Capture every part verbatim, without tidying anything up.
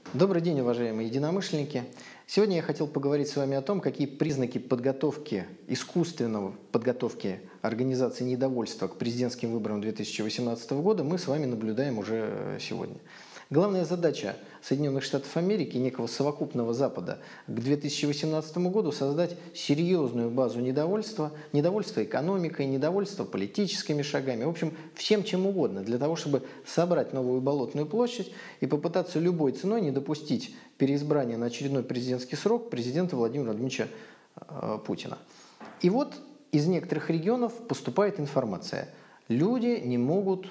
Добрый день, уважаемые единомышленники. Сегодня я хотел поговорить с вами о том, какие признаки подготовки, искусственного подготовки организации недовольства к президентским выборам две тысячи восемнадцатого года мы с вами наблюдаем уже сегодня. Главная задача Соединенных Штатов Америки, некого совокупного Запада, к две тысячи восемнадцатому году создать серьезную базу недовольства, недовольства экономикой, недовольства политическими шагами, в общем, всем чем угодно, для того, чтобы собрать новую Болотную площадь и попытаться любой ценой не допустить переизбрания на очередной президентский срок президента Владимира Владимировича э, Путина. И вот из некоторых регионов поступает информация. Люди не могут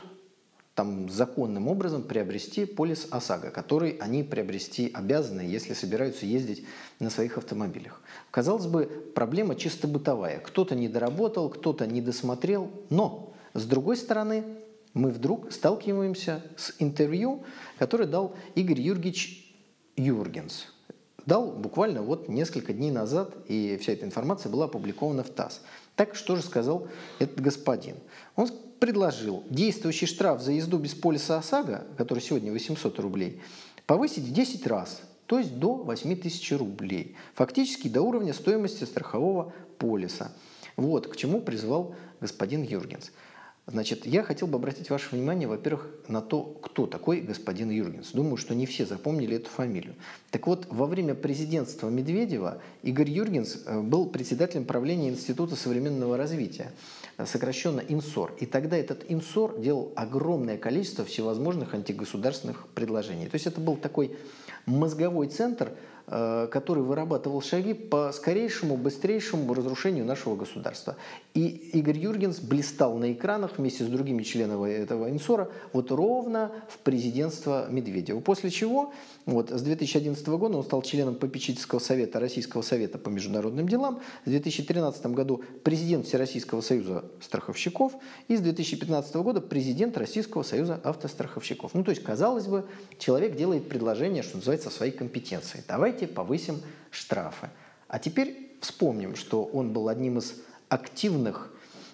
там законным образом приобрести полис ОСАГО, который они приобрести обязаны, если собираются ездить на своих автомобилях. Казалось бы, проблема чисто бытовая. Кто-то не доработал, кто-то не досмотрел, но, с другой стороны, мы вдруг сталкиваемся с интервью, которое дал Игорь Юрьевич Юргенс. Дал буквально вот несколько дней назад, и вся эта информация была опубликована в ТАСС. Так что же сказал этот господин? Он предложил действующий штраф за езду без полиса ОСАГО, который сегодня восемьсот рублей, повысить в десять раз, то есть до восьми тысяч рублей. Фактически до уровня стоимости страхового полиса. Вот к чему призвал господин Юргенс. Значит, я хотел бы обратить ваше внимание, во-первых, на то, кто такой господин Юргенс. Думаю, что не все запомнили эту фамилию. Так вот, во время президентства Медведева Игорь Юргенс был председателем правления Института современного развития, сокращенно ИНСОР. И тогда этот ИНСОР делал огромное количество всевозможных антигосударственных предложений. То есть это был такой мозговой центр, который вырабатывал шаги по скорейшему, быстрейшему разрушению нашего государства. И Игорь Юргенс блистал на экранах вместе с другими членами этого ИНСОРа вот ровно в президентство Медведева. После чего вот, с две тысячи одиннадцатого года он стал членом попечительского совета Российского совета по международным делам. В две тысячи тринадцатом году президент Всероссийского союза страховщиков и с две тысячи пятнадцатого года президент Российского союза автостраховщиков. Ну, то есть, казалось бы, человек делает предложение, что называется, своей компетенции. Давайте повысим штрафы. А теперь вспомним, что он был одним из активных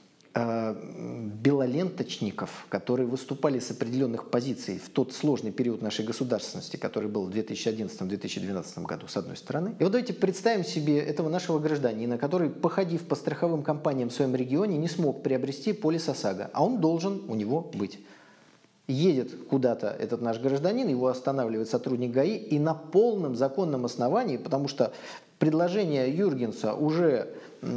э, белоленточников, которые выступали с определенных позиций в тот сложный период нашей государственности, который был в две тысячи одиннадцатом — две тысячи двенадцатом году, с одной стороны. И вот давайте представим себе этого нашего гражданина, который, походив по страховым компаниям в своем регионе, не смог приобрести полис ОСАГО, а он должен у него быть. Едет куда-то этот наш гражданин, его останавливает сотрудник ГАИ, и на полном законном основании, потому что предложение Юргенса уже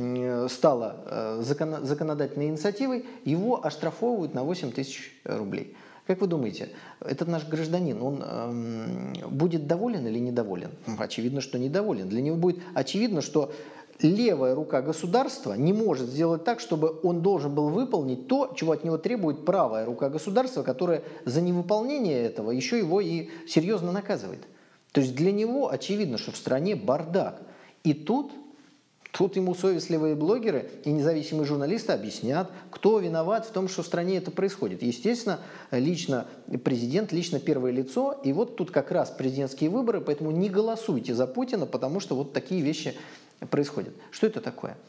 стало законодательной инициативой, его оштрафовывают на восемь тысяч рублей. Как вы думаете, этот наш гражданин, он э, будет доволен или недоволен? Очевидно, что недоволен. Для него будет очевидно, что левая рука государства не может сделать так, чтобы он должен был выполнить то, чего от него требует правая рука государства, которая за невыполнение этого еще его и серьезно наказывает. То есть для него очевидно, что в стране бардак. И тут, тут ему совестливые блогеры и независимые журналисты объяснят, кто виноват в том, что в стране это происходит. Естественно, лично президент, лично первое лицо. И вот тут как раз президентские выборы, поэтому не голосуйте за Путина, потому что вот такие вещи происходит. Что это такое?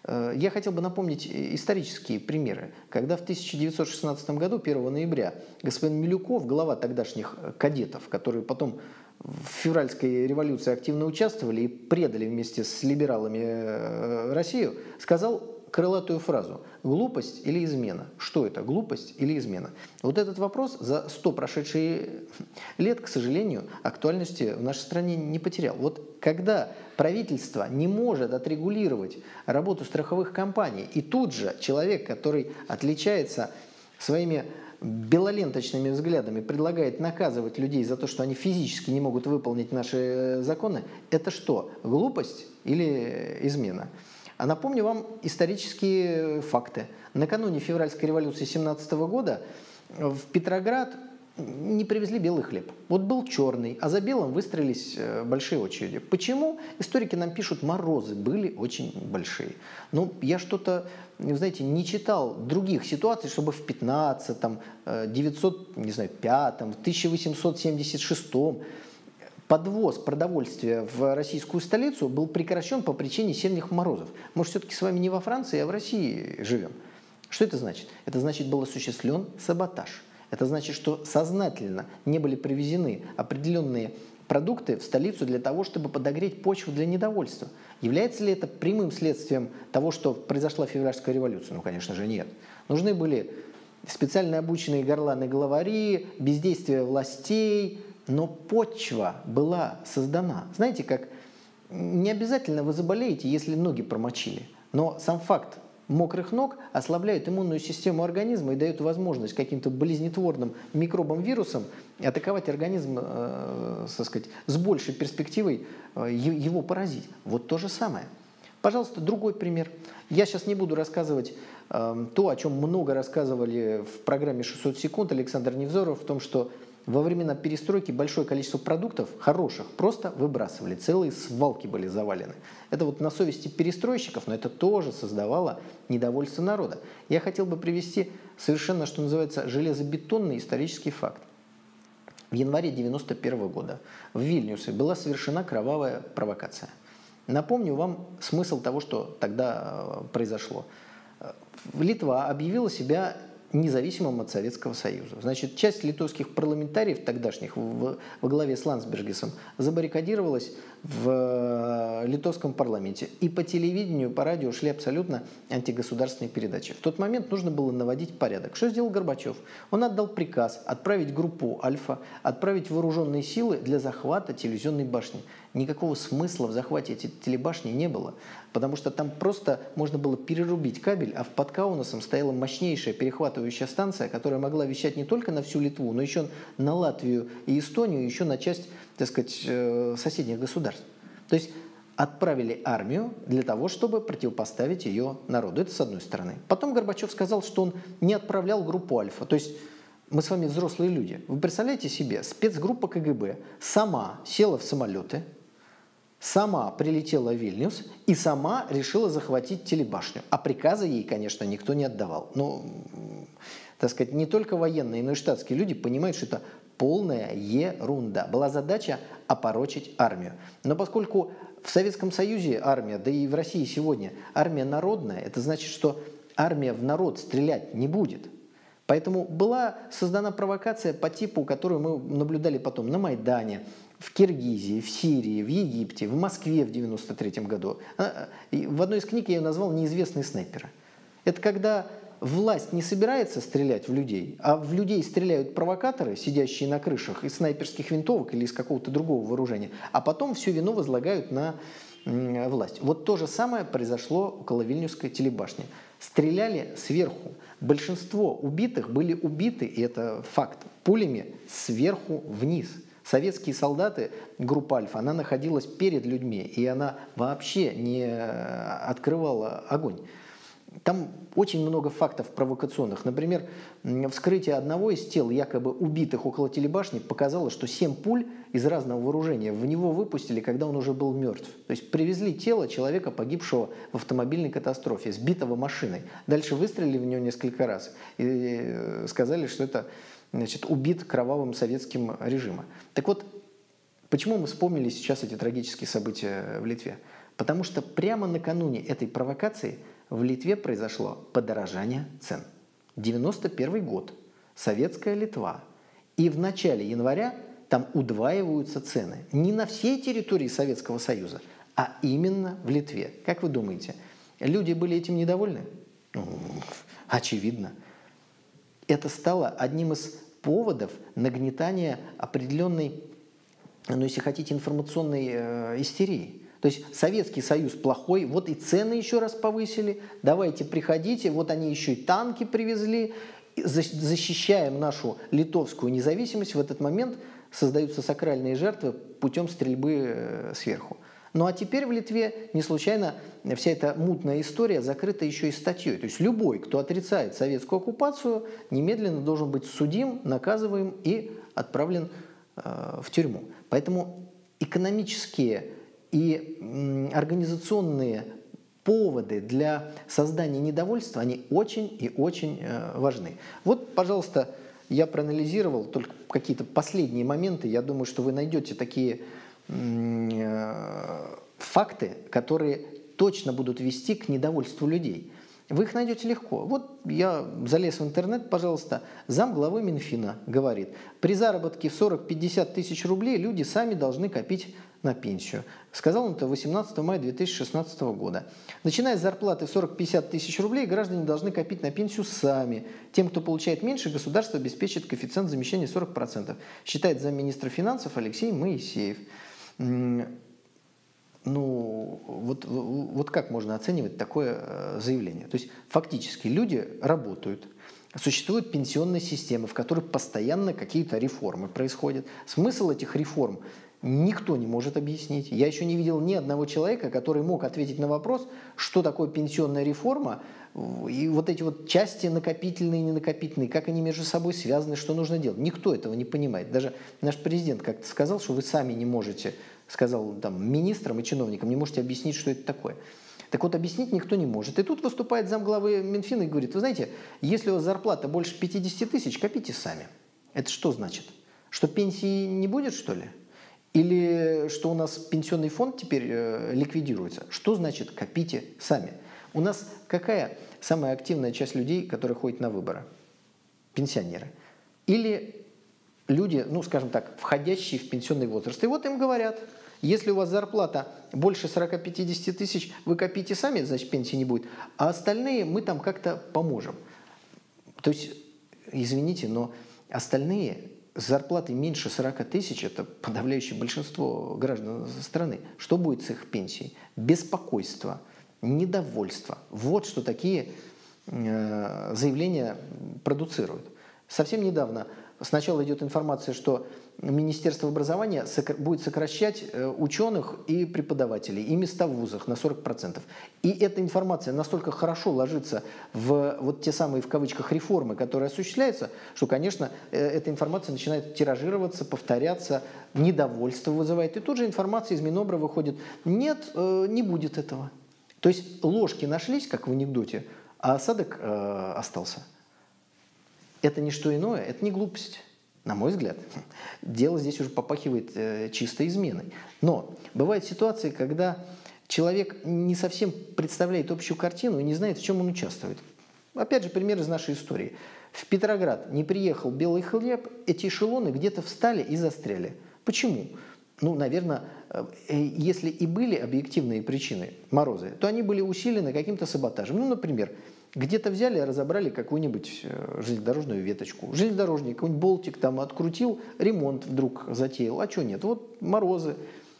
Я хотел бы напомнить исторические примеры. Когда в тысяча девятьсот шестнадцатом году, первого ноября, господин Милюков, глава тогдашних кадетов, которые потом в февральской революции активно участвовали и предали вместе с либералами Россию, сказал крылатую фразу: «Глупость или измена?» Что это, глупость или измена? Вот этот вопрос за сто прошедшие лет, к сожалению, актуальности в нашей стране не потерял. Вот когда правительство не может отрегулировать работу страховых компаний, и тут же человек, который отличается своими белоленточными взглядами, предлагает наказывать людей за то, что они физически не могут выполнить наши законы, это что, глупость или измена? А напомню вам исторические факты. Накануне февральской революции семнадцатого года в Петроград не привезли белый хлеб. Вот был черный, а за белым выстроились большие очереди. Почему? Историки нам пишут, морозы были очень большие. Ну, я что-то, вы знаете, не читал других ситуаций, чтобы в пятнадцатом, девятьсот, не знаю, пятом, тысяча восемьсот семьдесят шестом подвоз продовольствия в российскую столицу был прекращен по причине сильных морозов. Может, все-таки с вами не во Франции, а в России живем? Что это значит? Это значит, был осуществлен саботаж. Это значит, что сознательно не были привезены определенные продукты в столицу для того, чтобы подогреть почву для недовольства. Является ли это прямым следствием того, что произошла февральская революция? Ну, конечно же, нет. Нужны были специально обученные горланы-главари, бездействие властей, но почва была создана. Знаете, как не обязательно вы заболеете, если ноги промочили, но сам факт мокрых ног ослабляет иммунную систему организма и дает возможность каким-то болезнетворным микробам, вирусам атаковать организм, э, так сказать, с большей перспективой э, его поразить. Вот то же самое. Пожалуйста, другой пример. Я сейчас не буду рассказывать э, то, о чем много рассказывали в программе шестьсот секунд Александр Невзоров, в том, что во времена перестройки большое количество продуктов, хороших, просто выбрасывали. Целые свалки были завалены. Это вот на совести перестройщиков, но это тоже создавало недовольство народа. Я хотел бы привести совершенно, что называется, железобетонный исторический факт. В январе девяносто первого года в Вильнюсе была совершена кровавая провокация. Напомню вам смысл того, что тогда произошло. Литва объявила себя независимым от Советского Союза. Значит, часть литовских парламентариев тогдашних во главе с Ландсбергисом забаррикадировалась в литовском парламенте. И по телевидению, по радио шли абсолютно антигосударственные передачи. В тот момент нужно было наводить порядок. Что сделал Горбачев? Он отдал приказ отправить группу «Альфа», отправить вооруженные силы для захвата телевизионной башни. Никакого смысла в захвате этой телебашни не было, потому что там просто можно было перерубить кабель, а в под Каунасом стояла мощнейшая перехватывающая станция, которая могла вещать не только на всю Литву, но еще на Латвию и Эстонию, еще на часть, так сказать, соседних государств. То есть отправили армию для того, чтобы противопоставить ее народу. Это с одной стороны. Потом Горбачев сказал, что он не отправлял группу «Альфа». То есть мы с вами взрослые люди. Вы представляете себе, спецгруппа ка гэ бэ сама села в самолеты, сама прилетела в Вильнюс и сама решила захватить телебашню. А приказа ей, конечно, никто не отдавал. Но, так сказать, не только военные, но и штатские люди понимают, что это полная ерунда. Была задача опорочить армию. Но поскольку в Советском Союзе армия, да и в России сегодня армия народная, это значит, что армия в народ стрелять не будет. Поэтому была создана провокация по типу, которую мы наблюдали потом на Майдане, в Киргизии, в Сирии, в Египте, в Москве в девяносто третьем году. В одной из книг я ее назвал «Неизвестные снайперы». Это когда власть не собирается стрелять в людей, а в людей стреляют провокаторы, сидящие на крышах из снайперских винтовок или из какого-то другого вооружения, а потом всю вину возлагают на власть. Вот то же самое произошло около Вильнюсской телебашни. Стреляли сверху. Большинство убитых были убиты, и это факт, пулями сверху вниз. Советские солдаты, группа «Альфа», она находилась перед людьми, и она вообще не открывала огонь. Там очень много фактов провокационных. Например, вскрытие одного из тел, якобы убитых около телебашни, показало, что семь пуль из разного вооружения в него выпустили, когда он уже был мертв. То есть привезли тело человека, погибшего в автомобильной катастрофе, сбитого машиной. Дальше выстрелили в него несколько раз и сказали, что это, значит, убит кровавым советским режимом. Так вот, почему мы вспомнили сейчас эти трагические события в Литве? Потому что прямо накануне этой провокации в Литве произошло подорожание цен. девяносто первый год, советская Литва. И в начале января там удваиваются цены. Не на всей территории Советского Союза, а именно в Литве. Как вы думаете, люди были этим недовольны? Ну, очевидно. Это стало одним из поводов нагнетания определенной, ну, если хотите, информационной э, истерии. То есть Советский Союз плохой, вот и цены еще раз повысили, давайте приходите, вот они еще и танки привезли, защищаем нашу литовскую независимость. В этот момент создаются сакральные жертвы путем стрельбы сверху. Ну а теперь в Литве не случайно вся эта мутная история закрыта еще и статьей. То есть любой, кто отрицает советскую оккупацию, немедленно должен быть судим, наказываем и отправлен э, в тюрьму. Поэтому экономические и организационные поводы для создания недовольства, они очень и очень важны. Вот, пожалуйста, я проанализировал только какие-то последние моменты. Я думаю, что вы найдете такие факты, которые точно будут вести к недовольству людей. Вы их найдете легко. Вот я залез в интернет, пожалуйста, зам главы Минфина говорит, при заработке в сорок-пятьдесят тысяч рублей люди сами должны копить на пенсию. Сказал он это восемнадцатого мая две тысячи шестнадцатого года. Начиная с зарплаты в сорок-пятьдесят тысяч рублей, граждане должны копить на пенсию сами. Тем, кто получает меньше, государство обеспечит коэффициент замещения сорок процентов, считает замминистра финансов Алексей Моисеев. Ну, вот, вот как можно оценивать такое заявление? То есть фактически люди работают, существуют пенсионные системы, в которых постоянно какие-то реформы происходят. Смысл этих реформ никто не может объяснить. Я еще не видел ни одного человека, который мог ответить на вопрос, что такое пенсионная реформа, и вот эти вот части накопительные и ненакопительные, как они между собой связаны, что нужно делать. Никто этого не понимает. Даже наш президент как-то сказал, что вы сами не можете, сказал там министрам и чиновникам, не можете объяснить, что это такое. Так вот, объяснить никто не может. И тут выступает замглавы Минфина и говорит, вы знаете, если у вас зарплата больше пятидесяти тысяч, копите сами. Это что значит? Что пенсии не будет, что ли? Или что у нас пенсионный фонд теперь э, ликвидируется? Что значит копите сами? У нас какая самая активная часть людей, которые ходят на выборы? Пенсионеры. Или люди, ну скажем так, входящие в пенсионный возраст. И вот им говорят, если у вас зарплата больше сорока-пятидесяти тысяч, вы копите сами, значит пенсии не будет, а остальные мы там как-то поможем. То есть, извините, но остальные с зарплатой меньше сорока тысяч, это подавляющее большинство граждан страны, что будет с их пенсией? Беспокойство, недовольство. Вот что такие э, заявления продуцируют. Совсем недавно сначала идет информация, что Министерство образования будет сокращать ученых и преподавателей, и места в вузах на сорок процентов. И эта информация настолько хорошо ложится в вот те самые, в кавычках, реформы, которые осуществляются, что, конечно, эта информация начинает тиражироваться, повторяться, недовольство вызывает. И тут же информация из Минобра выходит, нет, не будет этого. То есть ложки нашлись, как в анекдоте, а осадок остался. Это не что иное, это не глупость. На мой взгляд, дело здесь уже попахивает э, чистой изменой. Но бывают ситуации, когда человек не совсем представляет общую картину и не знает, в чем он участвует. Опять же, пример из нашей истории. В Петроград не приехал белый хлеб, эти эшелоны где-то встали и застряли. Почему? Ну, наверное, э, если и были объективные причины, морозы, то они были усилены каким-то саботажем. Ну, например, где-то взяли и разобрали какую-нибудь железнодорожную веточку. Железнодорожник, какой-нибудь болтик там открутил, ремонт вдруг затеял. А что нет? Вот морозы.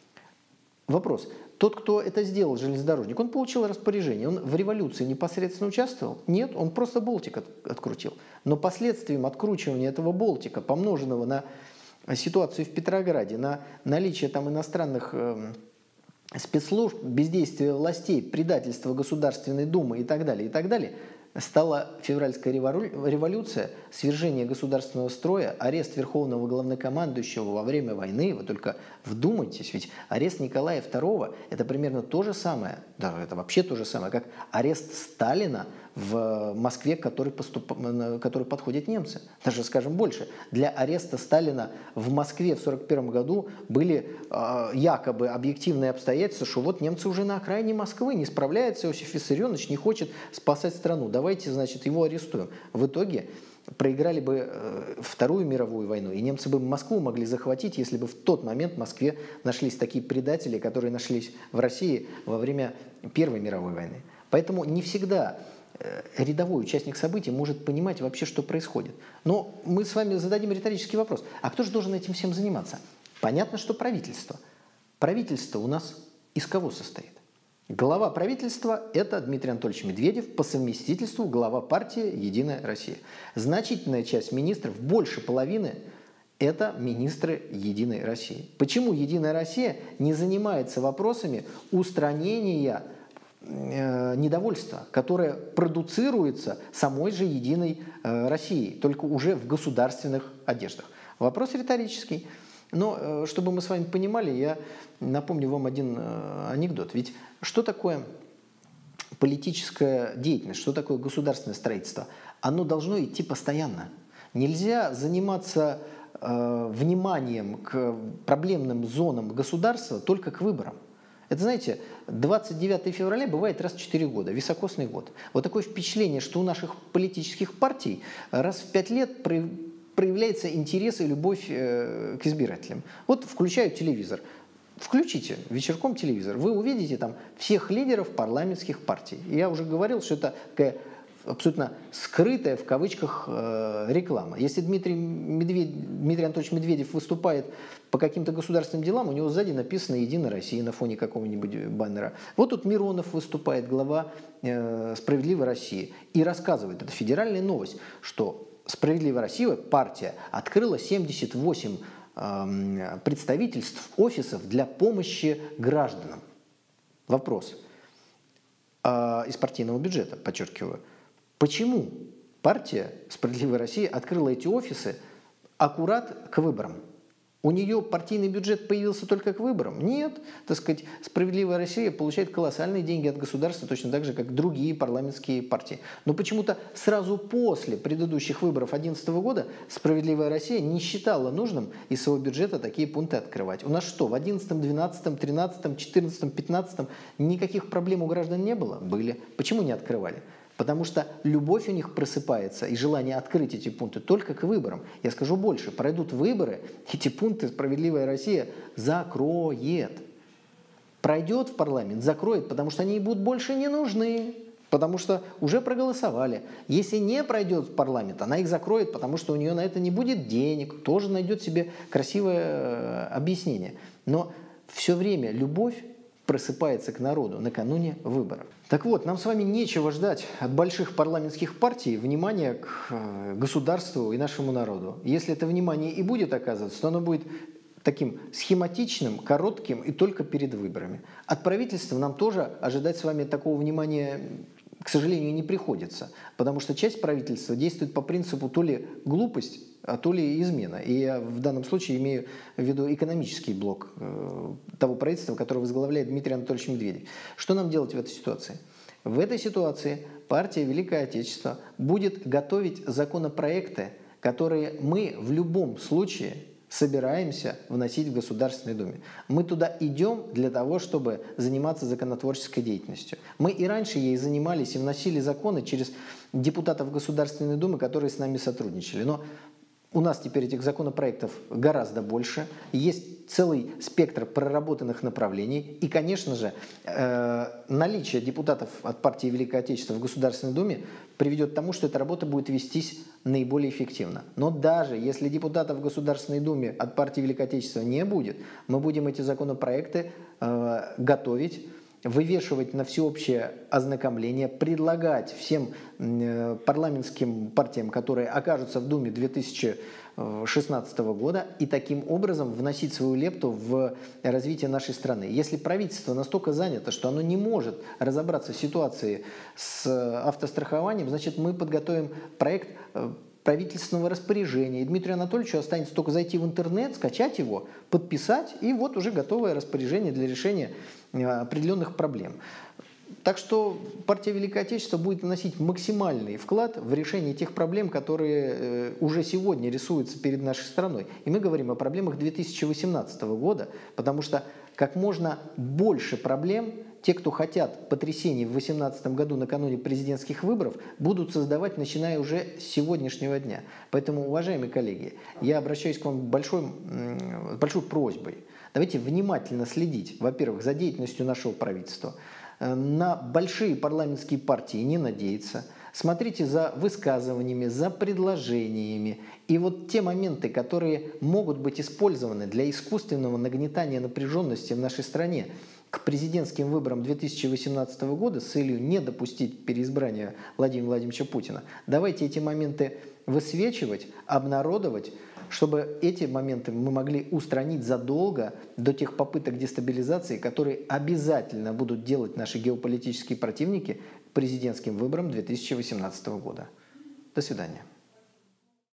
Вопрос. Тот, кто это сделал, железнодорожник, он получил распоряжение. Он в революции непосредственно участвовал? Нет, он просто болтик от, открутил. Но последствием откручивания этого болтика, помноженного на ситуацию в Петрограде, на наличие там иностранных э, спецслужб, бездействие властей, предательство Государственной Думы и так далее, и так далее, стала февральская революция, свержение государственного строя, арест верховного главнокомандующего во время войны. Вы только вдумайтесь, ведь арест Николая второго – это примерно то же самое, да, это вообще то же самое, как арест Сталина в Москве, к которой, поступ... к которой подходят немцы. Даже, скажем, больше. Для ареста Сталина в Москве в сорок первом году были э, якобы объективные обстоятельства, что вот немцы уже на окраине Москвы, не справляется Иосиф Виссарионович, не хочет спасать страну. Давайте, значит, его арестуем. В итоге проиграли бы э, Вторую мировую войну, и немцы бы Москву могли захватить, если бы в тот момент в Москве нашлись такие предатели, которые нашлись в России во время Первой мировой войны. Поэтому не всегда рядовой участник событий может понимать вообще, что происходит. Но мы с вами зададим риторический вопрос. А кто же должен этим всем заниматься? Понятно, что правительство. Правительство у нас из кого состоит? Глава правительства – это Дмитрий Анатольевич Медведев, по совместительству глава партии «Единая Россия». Значительная часть министров, больше половины – это министры «Единой России». Почему «Единая Россия» не занимается вопросами устранения недовольство, которое продуцируется самой же «Единой Россией», только уже в государственных одеждах? Вопрос риторический. Но чтобы мы с вами понимали, я напомню вам один анекдот. Ведь что такое политическая деятельность, что такое государственное строительство? Оно должно идти постоянно. Нельзя заниматься вниманием к проблемным зонам государства только к выборам. Это, знаете, двадцать девятое февраля бывает раз в четыре года, високосный год. Вот такое впечатление, что у наших политических партий раз в пять лет проявляется интерес и любовь к избирателям. Вот включают телевизор. Включите вечерком телевизор, вы увидите там всех лидеров парламентских партий. Я уже говорил, что это такая абсолютно скрытая в кавычках э, реклама. Если Дмитрий, Медведь, Дмитрий Анатольевич Медведев выступает по каким-то государственным делам, у него сзади написано «Единая Россия» на фоне какого-нибудь баннера. Вот тут Миронов выступает, глава э, «Справедливой России», и рассказывает, это федеральная новость, что «Справедливая Россия», партия, открыла семьдесят восемь э, представительств, офисов для помощи гражданам. Вопрос. Э, из партийного бюджета, подчеркиваю. Почему партия «Справедливая Россия» открыла эти офисы аккурат к выборам? У нее партийный бюджет появился только к выборам? Нет. Так сказать, «Справедливая Россия» получает колоссальные деньги от государства, точно так же, как другие парламентские партии. Но почему-то сразу после предыдущих выборов две тысячи одиннадцатого года «Справедливая Россия» не считала нужным из своего бюджета такие пункты открывать. У нас что, в одиннадцатом, двенадцатом, тринадцатом, четырнадцатом, пятнадцатом никаких проблем у граждан не было? Были. Почему не открывали? Потому что любовь у них просыпается и желание открыть эти пункты только к выборам. Я скажу больше, пройдут выборы, эти пункты «Справедливая Россия» закроет. Пройдет в парламент, закроет, потому что они ей будут больше не нужны, потому что уже проголосовали. Если не пройдет в парламент, она их закроет, потому что у нее на это не будет денег, тоже найдет себе красивое объяснение. Но все время любовь просыпается к народу накануне выборов. Так вот, нам с вами нечего ждать от больших парламентских партий внимания к государству и нашему народу. Если это внимание и будет оказываться, то оно будет таким схематичным, коротким и только перед выборами. От правительства нам тоже ожидать с вами такого внимания, к сожалению, не приходится, потому что часть правительства действует по принципу то ли глупость, а то ли измена. И я в данном случае имею в виду экономический блок э, того правительства, которое возглавляет Дмитрий Анатольевич Медведев. Что нам делать в этой ситуации? В этой ситуации партия «Великое Отечество» будет готовить законопроекты, которые мы в любом случае собираемся вносить в Государственной Думе. Мы туда идем для того, чтобы заниматься законотворческой деятельностью. Мы и раньше ей занимались и вносили законы через депутатов Государственной Думы, которые с нами сотрудничали. Но у нас теперь этих законопроектов гораздо больше, есть целый спектр проработанных направлений. И, конечно же, э, наличие депутатов от партии «Великое Отечество» в Государственной Думе приведет к тому, что эта работа будет вестись наиболее эффективно. Но даже если депутатов в Государственной Думе от партии «Великое Отечество» не будет, мы будем эти законопроекты э, готовить, вывешивать на всеобщее ознакомление, предлагать всем э, парламентским партиям, которые окажутся в Думе две тысячи шестнадцатого года, и таким образом вносить свою лепту в развитие нашей страны. Если правительство настолько занято, что оно не может разобраться в ситуации с автострахованием, значит, мы подготовим проект правительственного распоряжения. И Дмитрию Анатольевичу останется только зайти в интернет, скачать его, подписать, и вот уже готовое распоряжение для решения определенных проблем. Так что партия «Великое Отечество» будет вносить максимальный вклад в решение тех проблем, которые уже сегодня рисуются перед нашей страной. И мы говорим о проблемах две тысячи восемнадцатого года, потому что как можно больше проблем те, кто хотят потрясений в две тысячи восемнадцатом году накануне президентских выборов, будут создавать, начиная уже с сегодняшнего дня. Поэтому, уважаемые коллеги, я обращаюсь к вам с большой, большой просьбой. Давайте внимательно следить, во-первых, за деятельностью нашего правительства, на большие парламентские партии не надеяться, смотрите за высказываниями, за предложениями. И вот те моменты, которые могут быть использованы для искусственного нагнетания напряженности в нашей стране к президентским выборам две тысячи восемнадцатого года с целью не допустить переизбрания Владимира Владимировича Путина, давайте эти моменты высвечивать, обнародовать, чтобы эти моменты мы могли устранить задолго до тех попыток дестабилизации, которые обязательно будут делать наши геополитические противники к президентским выборам две тысячи восемнадцатого года. До свидания.